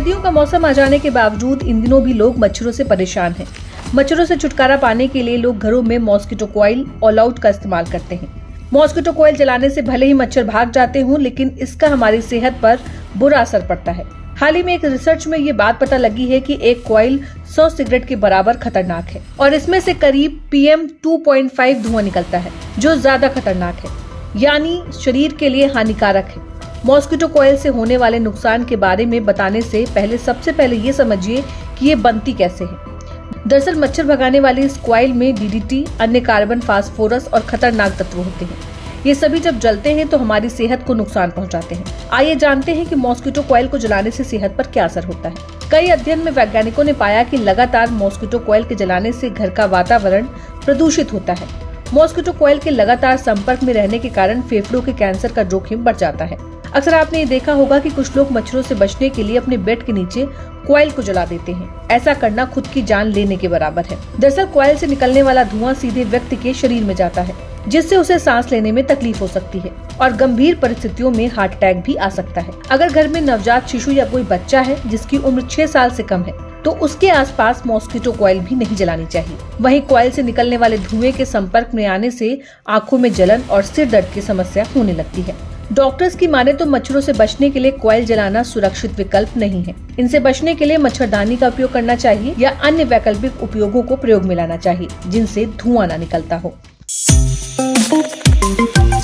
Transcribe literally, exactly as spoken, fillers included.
सर्दियों का मौसम आ जाने के बावजूद इन दिनों भी लोग मच्छरों से परेशान हैं। मच्छरों से छुटकारा पाने के लिए लोग घरों में मॉस्किटो कॉइल ऑल आउट का इस्तेमाल करते हैं। मॉस्किटो कॉइल जलाने से भले ही मच्छर भाग जाते हों, लेकिन इसका हमारी सेहत पर बुरा असर पड़ता है। हाल ही में एक रिसर्च में ये बात पता लगी है कि एक कॉइल सौ सिगरेट के बराबर खतरनाक है और इसमें से करीब P M two point five धुआं निकलता है, जो ज्यादा खतरनाक है, यानी शरीर के लिए हानिकारक है। मॉस्किटो कॉइल से होने वाले नुकसान के बारे में बताने से पहले सबसे पहले ये समझिए कि ये बनती कैसे है। दरअसल मच्छर भगाने वाली इस कॉइल में डी डी टी, अन्य कार्बन, फास्फोरस और खतरनाक तत्व होते हैं। ये सभी जब जलते हैं तो हमारी सेहत को नुकसान पहुंचाते हैं। आइए जानते हैं कि मॉस्किटो कॉइल को जलाने से सेहत पर क्या असर होता है। कई अध्ययन में वैज्ञानिकों ने पाया कि लगातार मॉस्किटो कॉइल के जलाने से घर का वातावरण प्रदूषित होता है। मॉस्किटो कॉइल के लगातार संपर्क में रहने के कारण फेफड़ों के कैंसर का जोखिम बढ़ जाता है। अक्सर आपने ये देखा होगा कि कुछ लोग मच्छरों से बचने के लिए अपने बेड के नीचे कॉइल को जला देते हैं। ऐसा करना खुद की जान लेने के बराबर है। दरअसल कॉइल से निकलने वाला धुआं सीधे व्यक्ति के शरीर में जाता है, जिससे उसे सांस लेने में तकलीफ हो सकती है और गंभीर परिस्थितियों में हार्ट अटैक भी आ सकता है। अगर घर में नवजात शिशु या कोई बच्चा है जिसकी उम्र छह साल से कम है, तो उसके आसपास मॉस्किटो कॉइल भी नहीं जलानी चाहिए। वहीं कॉइल से निकलने वाले धुएं के संपर्क में आने से आंखों में जलन और सिर दर्द की समस्या होने लगती है। डॉक्टर्स की माने तो मच्छरों से बचने के लिए कॉइल जलाना सुरक्षित विकल्प नहीं है। इनसे बचने के लिए मच्छरदानी का उपयोग करना चाहिए या अन्य वैकल्पिक उपयोगों को प्रयोग में लाना चाहिए, जिनसे धुआं न निकलता हो।